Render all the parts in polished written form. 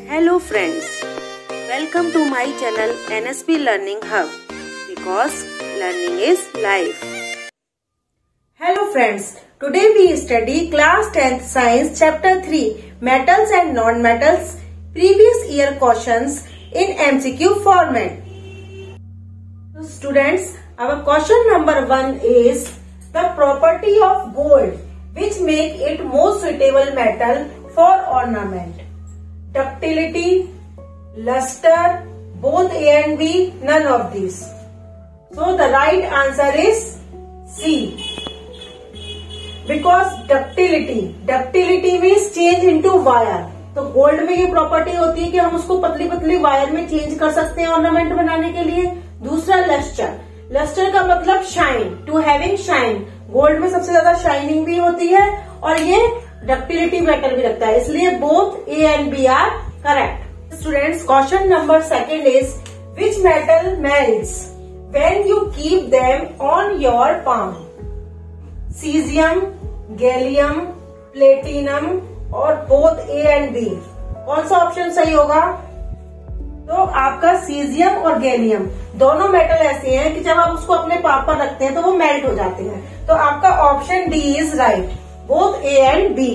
Hello friends, welcome to my channel NSP Learning Hub because learning is life. Hello friends, today we study class 10th science chapter 3 metals and non-metals previous year questions in MCQ format. So students, our question number 1 is the property of gold which make it most suitable metal for ornament. Ductility, luster, both A and B, none of these. So the right answer is C. Because ductility means change into wire. तो gold में ये property होती है कि हम उसको पतली पतली वायर में चेंज कर सकते हैं ऑर्नामेंट बनाने के लिए. दूसरा लस्टर का मतलब shine, to having shine. Gold में सबसे ज्यादा शाइनिंग भी होती है और ये डक्टिलिटी मैटर भी रखता है, इसलिए both A and B are correct. Students, question number 2 is which metal melts when you keep them on your palm? Caesium, gallium, platinum और बोथ ए एंड बी. कौन सा ऑप्शन सही होगा? तो आपका सीजियम और गैलियम दोनों मेटल ऐसे हैं कि जब आप उसको अपने पाम पर रखते हैं तो वो मेल्ट हो जाते हैं. तो आपका option D is right, both A and B.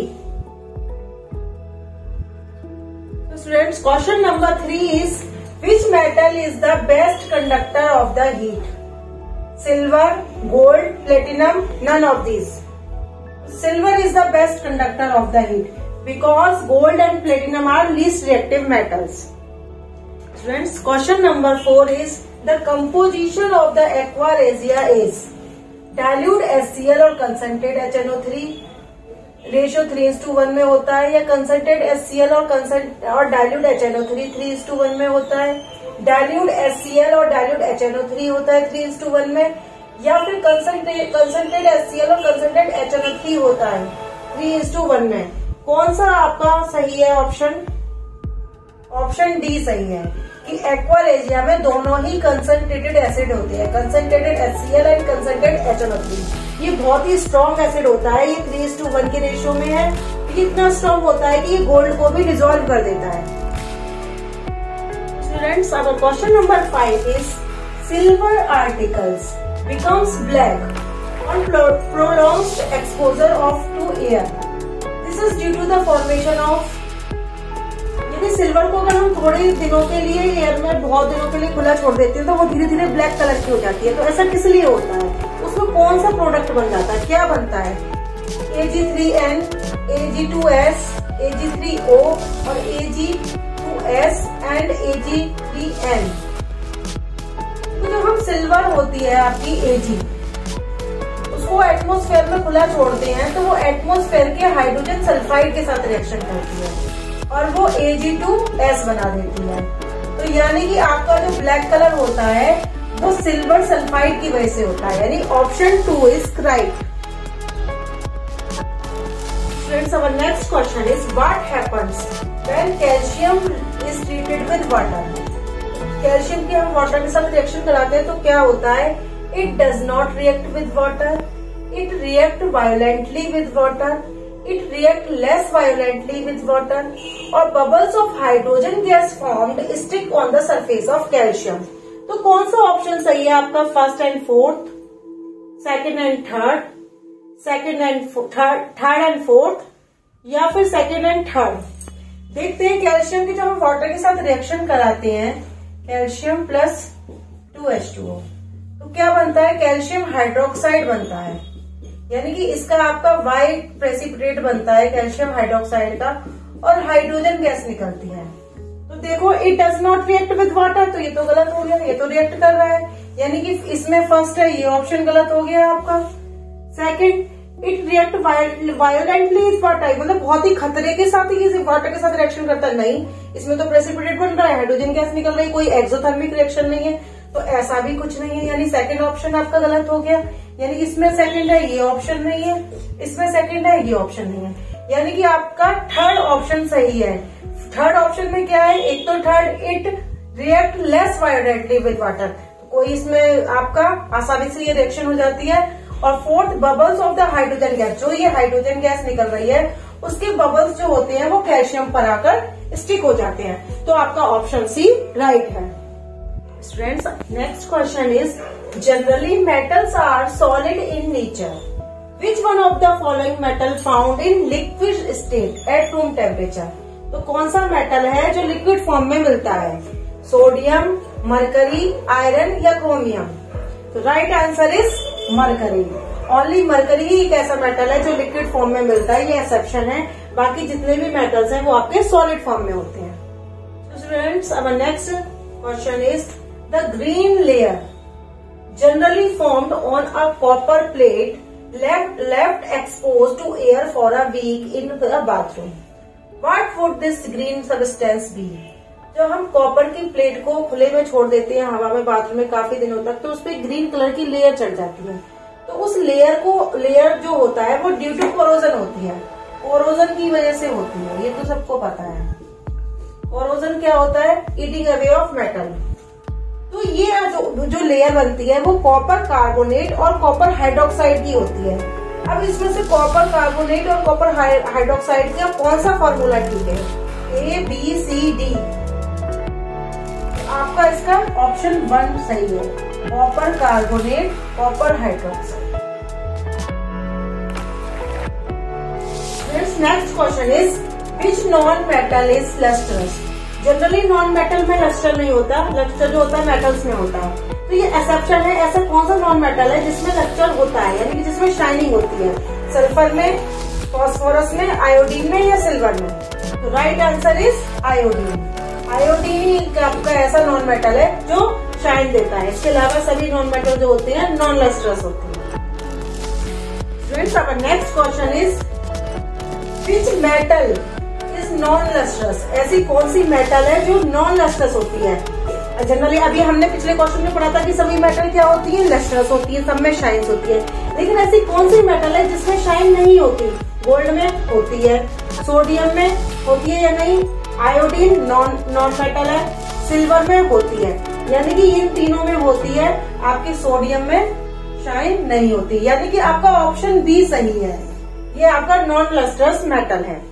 So students, question number 3 is which metal is the best conductor of the heat? Silver, gold, platinum, none of these. Silver is the best conductor of the heat because gold and platinum are least reactive metals. Students, question number 4 is the composition of the aqua regia is dilute HCl और concentrated HNO3. Ratio 3:1 में होता है, या concentrate HCl और dilute HNO3 3:1 में होता है. Dilute HCl और डाइल्यूट HNO3 होता है 3:1 में, या फिर कंसंट्रेट HCl और कंसंट्रेट HNO3 होता है 3:1 में. कौन सा आपका सही है ऑप्शन? ऑप्शन डी सही है कि एक्वा रेजिया में दोनों ही कंसंट्रेटेड एसिड होते हैं, concentrated HCl and concentrated HNO3. ये बहुत ही स्ट्रॉन्ग एसिड होता है, ये 3:1 के रेशियो में है. ये इतना स्ट्रॉन्ग होता है कि ये गोल्ड को भी डिसॉल्व कर देता है. स्टूडेंट्स, अब question number 5 is silver articles becomes black on prolonged exposure of to air. This is due to the formation of. यदि सिल्वर को अगर हम थोड़े दिनों के लिए एयर में बहुत दिनों के लिए खुला छोड़ देते हैं तो वो धीरे धीरे ब्लैक कलर की हो जाती है. तो ऐसा किस लिए होता है? उसमें कौन सा प्रोडक्ट बन जाता है, क्या बनता है? Ag3n, Ag2s, Ag3o और Ag2s एंड Ag3n. तो जब हम सिल्वर होती है आपकी Ag, उसको एटमॉस्फेयर में खुला छोड़ते हैं तो वो एटमॉस्फेयर के हाइड्रोजन सल्फाइड के साथ रिएक्शन करती है और वो Ag2s बना देती है. तो यानी कि आपका जो ब्लैक कलर होता है वो सिल्वर सल्फाइड की वजह से होता है, यानी option 2 is correct. Friends, our next question is what happens when calcium is treated with water? Calcium की हम वाटर के साथ रिएक्शन कराते हैं तो क्या होता है? It does not react with water, it react violently with water, it react less violently with water, or bubbles of hydrogen gas formed stick on the surface of calcium. तो कौन सा ऑप्शन सही है आपका? First and fourth, second and third, third and fourth, या फिर second and third? देखते हैं कैल्शियम की जब हम वाटर के साथ रिएक्शन कराते हैं, कैल्शियम प्लस 2H2O, तो क्या बनता है? कैल्शियम हाइड्रोक्साइड बनता है, यानी कि इसका आपका व्हाइट प्रेसिपिटेट बनता है कैल्शियम हाइड्रोक्साइड का, और हाइड्रोजन गैस निकलती है. तो देखो, it does not react with water, तो ये तो गलत हो गया, ये तो रिएक्ट कर रहा है, यानी कि इसमें फर्स्ट है, ये ऑप्शन गलत हो गया आपका. Second, it react violently with water, मतलब बहुत ही खतरे के साथ ही वाटर के साथ रिएक्शन करता है. नहीं, इसमें तो प्रेसिपिटेट बन रहा है, हाइड्रोजन गैस निकल रही है, कोई एक्सोथर्मिक रिएक्शन नहीं है, तो ऐसा भी कुछ नहीं है, यानी सेकंड ऑप्शन आपका गलत हो गया. यानी इसमें सेकंड है, ये ऑप्शन नहीं है, इसमें सेकंड है, ये ऑप्शन नहीं है, यानी कि आपका थर्ड ऑप्शन सही है. थर्ड ऑप्शन में क्या है? एक तो third, it react less violently with water, तो कोई इसमें आपका आसानी से ये रिएक्शन हो जाती है. और fourth, bubbles of the hydrogen gas, जो ये हाइड्रोजन गैस निकल रही है उसके बबल्स जो होते हैं वो कैल्शियम पर आकर स्टिक हो जाते हैं। तो आपका ऑप्शन सी राइट है। Students, next question is generally metals are solid in nature. Which one of the following metal found in liquid state at room temperature? तो कौन सा मेटल है जो लिक्विड फॉर्म में मिलता है? सोडियम, मरकरी, आयरन या क्रोमियम? तो right answer is mercury. Only mercury ही एक ऐसा मेटल है जो लिक्विड फॉर्म में मिलता है, ये एक्सेप्शन है। बाकी जितने भी मेटल्स हैं वो आपके सॉलिड फॉर्म में होते हैं। So students, our next question is the green layer generally formed on a copper plate left exposed to air for a week in the bathroom. What would this green substance be? जब हम copper की plate को खुले में छोड़ देते हैं हवा में बाथरूम में काफी दिनों तक, तो उस पर ग्रीन कलर की लेयर चढ़ जाती है। तो उस लेयर जो होता है वो ड्यू टू कोरोजन होती है, कोरोजन की वजह से होती है, ये तो सबको पता है। कोरोजन क्या होता है? Eating away of metal. तो ये जो लेयर बनती है वो कॉपर कार्बोनेट और कॉपर हाइड्रोक्साइड की होती है। अब इसमें से कॉपर कार्बोनेट और कॉपर हाइड्रोक्साइड का कौन सा फॉर्मूला ठीक है? A, B, C, D। आपका इसका ऑप्शन 1 सही है, copper carbonate, copper hydroxide. Next question is which non metal is lustrous? Generally non metal में लस्टर नहीं होता, लस्टर जो होता है मेटल्स में होता है। तो ये एक्सेप्शन है, ऐसा कौन सा नॉन मेटल है जिसमें लस्टर होता है, यानी कि जिसमें शाइनिंग होती है? सल्फर में, फॉस्फोरस में, आयोडीन में या सिल्वर में? तो right answer is iodine. Iodine ही आपका ऐसा नॉन मेटल है जो शाइन देता है। इसके अलावा सभी नॉन मेटल जो होते हैं नॉन लस्ट्रस होते हैं। Students, our next question is which metal is non lustrous? ऐसी कौन सी मेटल है जो नॉन लस्ट्रस होती है? जनरली अभी हमने पिछले क्वेश्चन में पढ़ा था कि सभी मेटल क्या होती है? लस्ट्रस होती है, सब में शाइन होती है। लेकिन ऐसी कौन सी मेटल है जिसमें शाइन नहीं होती? गोल्ड में होती है, सोडियम में होती है या नहीं? आयोडीन नॉन मेटल है, सिल्वर में होती है, यानी कि इन तीनों में होती है। आपके सोडियम में शाइन नहीं होती, यानी कि आपका ऑप्शन बी सही है, ये आपका नॉन लस्ट्रस मेटल है।